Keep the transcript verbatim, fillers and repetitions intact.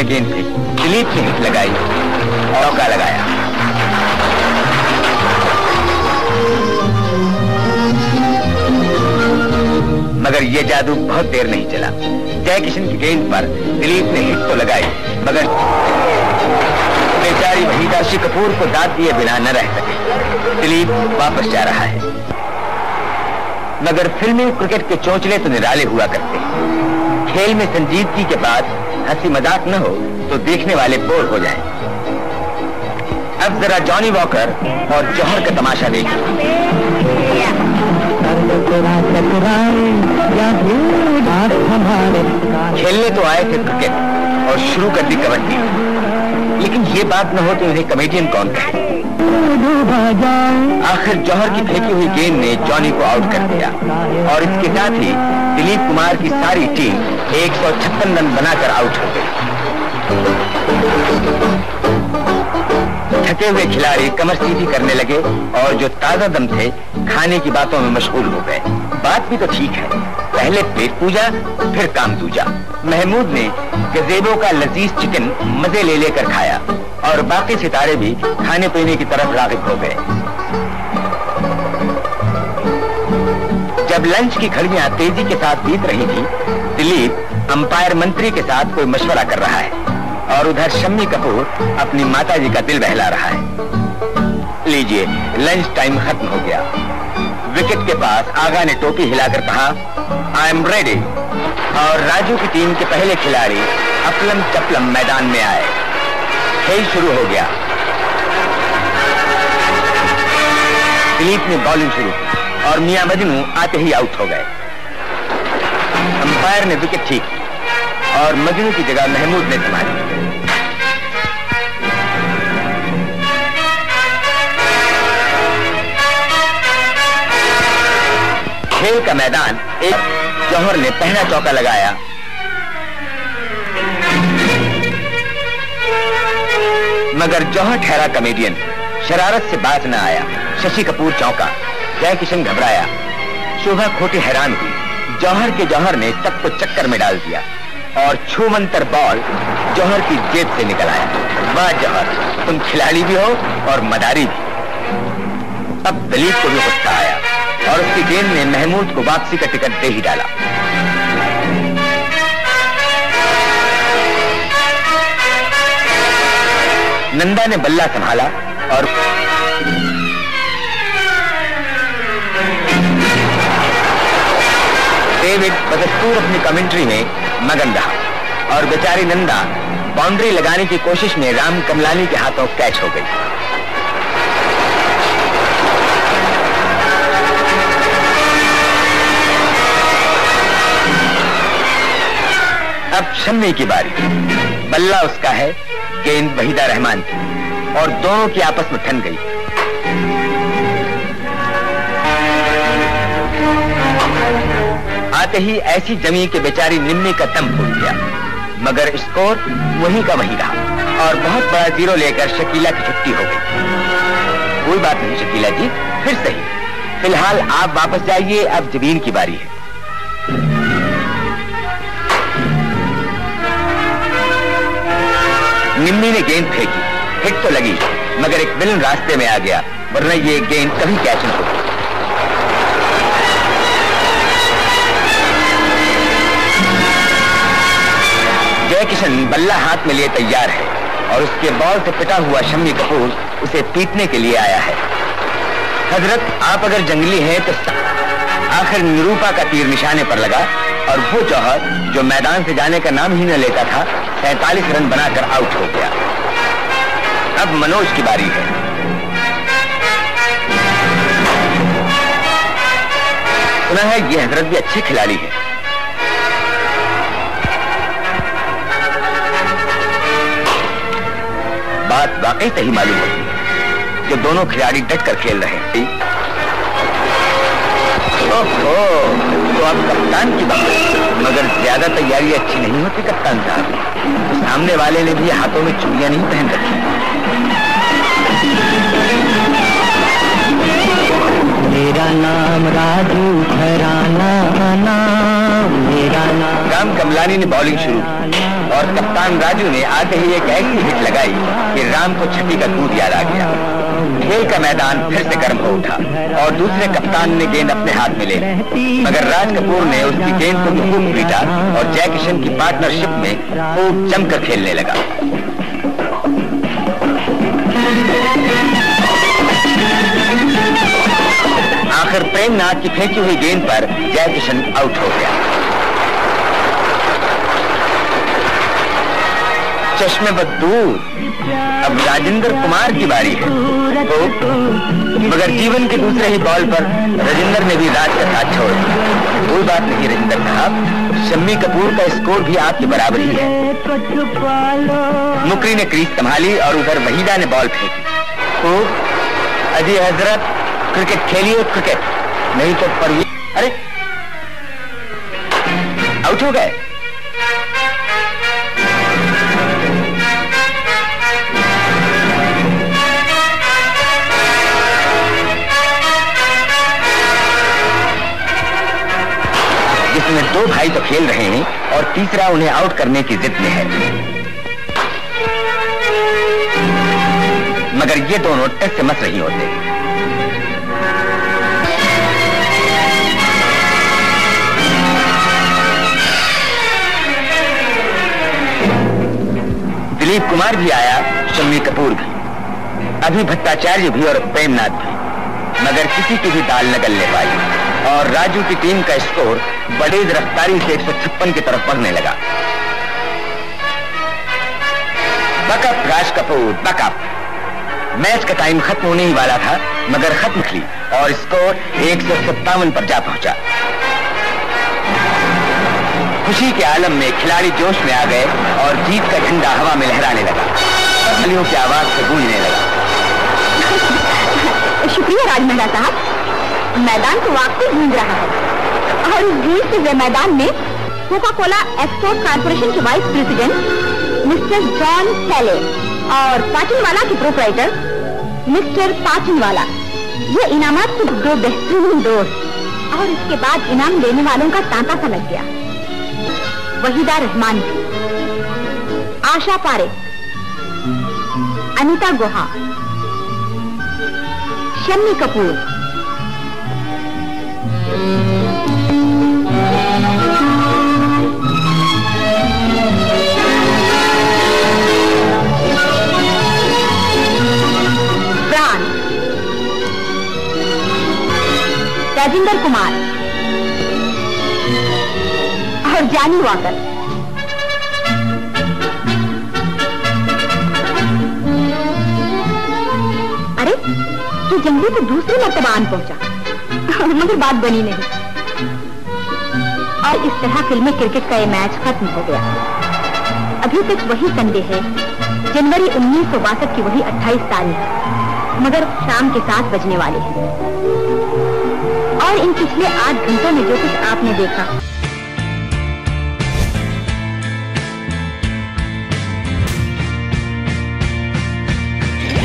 गेंद फेंकी, दिलीप ने हिट लगाई, चौका लगाया। मगर यह जादू बहुत देर नहीं चला। जय किशन की गेंद पर दिलीप ने हिट तो लगाई, मगर बेचारी वहीदा ऋषि कपूर को दाद दिए बिना न रह सके। दिलीप वापस जा रहा है। मगर फिल्मी क्रिकेट के चोंचले तो निराले हुआ करते हैं। खेल में संजीदगी के बाद हंसी मजाक न हो तो देखने वाले बोर हो जाएं। अब जरा जॉनी वॉकर और जौहर का तमाशा देखिए। खेलने तो आए थे क्रिकेट और शुरू कर दी कबड्डी, लेकिन ये बात न हो तो इन्हें कमेडियन कौन कहे। आखिर जौहर की फेंकी हुई गेंद ने जॉनी को आउट कर दिया और इसके साथ ही दिलीप कुमार की सारी टीम एक सौ छप्पन रन बनाकर आउट हो गई। थके हुए खिलाड़ी कमर सीधी करने लगे और जो ताजा दम थे खाने की बातों में मशगूल हो गए। बात भी तो ठीक है, पहले पेट पूजा फिर काम दूजा। महमूद ने गजेबो का लजीज चिकन मजे ले लेकर खाया और बाकी सितारे भी खाने पीने की तरफ राग़िब हो गए। जब लंच की घड़ियां तेजी के साथ बीत रही थी, दिलीप अंपायर मंत्री के साथ कोई मशवरा कर रहा है और उधर शम्मी कपूर अपनी माताजी का दिल बहला रहा है। लीजिए, लंच टाइम खत्म हो गया। विकेट के पास आगा ने टोपी हिलाकर कहा, आई एम रेडी, और राजू की टीम के पहले खिलाड़ी अपलम चपलम मैदान में आए। खेल शुरू हो गया। दिलीप ने बॉलिंग शुरू की और मियां मजनू आते ही आउट हो गए। अंपायर ने विकेट ठीक की और मजनू की जगह महमूद ने संभाली। खेल का मैदान एक जौहर ने पहला चौका लगाया। मगर जौहर ठहरा कमेडियन, शरारत से बात न आया। शशि कपूर चौंका, जय किशन घबराया, शोभा खोटी हैरान हुई। जौहर के जौहर ने सबको चक्कर में डाल दिया और छूमंतर बॉल जौहर की जेब से निकल आया। वाह जौहर, तुम खिलाड़ी भी हो और मदारी भी। अब दिलीप को भी गुस्सा आया और उसकी गेंद ने महमूद को वापसी का टिकट दे ही डाला। नंदा ने बल्ला संभाला और डेविड बदस्तूर अपनी कमेंट्री में मगन रहा और बेचारी नंदा बाउंड्री लगाने की कोशिश में राम कमलानी के हाथों कैच हो गई। अब शम्मी की बारी। बल्ला उसका है, गेंद वहीदा रहमान की और दोनों की आपस में ठन गई। आते ही ऐसी जमी कि बेचारी निम्मी का दम फूट गया। मगर स्कोर वहीं का वहीं रहा और बहुत बड़ा जीरो लेकर शकीला की छुट्टी हो गई। कोई बात नहीं शकीला जी, फिर सही। फिलहाल आप वापस जाइए, अब जमीन की बारी है। निम्मी ने गेंद फेंकी, हिट तो लगी मगर एक विलन रास्ते में आ गया, वरना ये गेंद कभी कैच न होती। जय किशन बल्ला हाथ में लिए तैयार है और उसके बॉल से पिटा हुआ शम्मी कपूर उसे पीटने के लिए आया है। हजरत, आप अगर जंगली हैं तो आखिर निरूपा का तीर निशाने पर लगा और वो जौहर जो मैदान से जाने का नाम ही न लेता था, सैंतालीस रन बनाकर आउट हो गया। अब मनोज की बारी है। सुना है ये हजरत भी अच्छे खिलाड़ी हैं। बात वाकई सही मालूम होती है, जो दोनों खिलाड़ी डट कर खेल रहे हैं। ओहो, तो अब कप्तान की बात, मगर ज्यादा तैयारी अच्छी नहीं होती कप्तान साहब। सामने वाले ने भी हाथों में चूड़ियां नहीं पहन रखी। मेरा नाम राजू घराना, नाम मेरा नाम। राम कमलानी ने बॉलिंग शुरू की। और कप्तान राजू ने आते ही एक ऐसी हिट लगाई कि राम को छठी का दूध याद आ गया। खेल का मैदान फिर से गर्म हो उठा और दूसरे कप्तान ने गेंद अपने हाथ में ले, मगर राज कपूर ने उसकी गेंद को भी खूब पीटा और जय किशन की पार्टनरशिप में खूब जमकर खेलने लगा। आखिर प्रेमनाथ की फेंकी हुई गेंद पर जय किशन आउट हो गया। चश्मे बदूर, अब राजेंद्र कुमार की बारी है। तो, मगर जीवन के दूसरे ही बॉल पर राजेंद्र ने भी राज का साथ छोड़ दिया। कोई बात नहीं राजेंद्र साहब, शम्मी कपूर का स्कोर भी आपके बराबर ही है। मुकरी ने क्रीज संभाली और उधर वहीदा ने बॉल फेंकी। तो अजी हजरत, क्रिकेट खेलिए क्रिकेट, नहीं तो पर ये अरे आउट हो गए। जिसमें दो भाई तो खेल रहे हैं और तीसरा उन्हें आउट करने की जिद में है, मगर ये दोनों टच से मस नहीं होते। दिलीप कुमार भी आया, शम्मी कपूर भी, अभी भट्टाचार्य भी और प्रेमनाथ भी, मगर किसी की भी दाल न गलने पाई और राजू की टीम का स्कोर बड़ी रफ्तारी से एक सौ छप्पन की तरफ बढ़ने लगा। Buck up Raj Kapoor buck up. Match का टाइम खत्म होने ही वाला था, मगर खत्म निकली और स्कोर एक सौ सत्तावन पर जा पहुंचा। खुशी के आलम में खिलाड़ी जोश में आ गए और जीत का झंडा हवा में लहराने लगा और तालियों की आवाज से गूंजने लगा। शुक्रिया राज मेहरा साहब, मैदान तो वाकई गूंज रहा है और इस गूंजते हुए मैदान में कोका कोला एक्सपोर्ट कारपोरेशन के वाइस प्रेसिडेंट मिस्टर जॉन सेले और पाचनवाला के प्रोप्राइटर मिस्टर पाचनवाला, ये इनामात के दो बेहतरीन दोस्त। और इसके बाद इनाम लेने वालों का तांता सा लग गया। वहीदा रहमान, आशा पारे, अनीता गुहा, शम्मी कपूर, प्राण, राजेंद्र कुमार और जानी वाकर। अरे ये जंगली तो दूसरी मर्तबा आन पहुंचा, मगर बात बनी नहीं और इस तरह फिल्मी क्रिकेट का ये मैच खत्म हो गया। अभी तक वही संडे है, जनवरी उन्नीस सौ बासठ की वही अट्ठाईस तारीख, मगर शाम के सात बजने वाले हैं और इन पिछले आठ घंटों में जो कुछ आपने देखा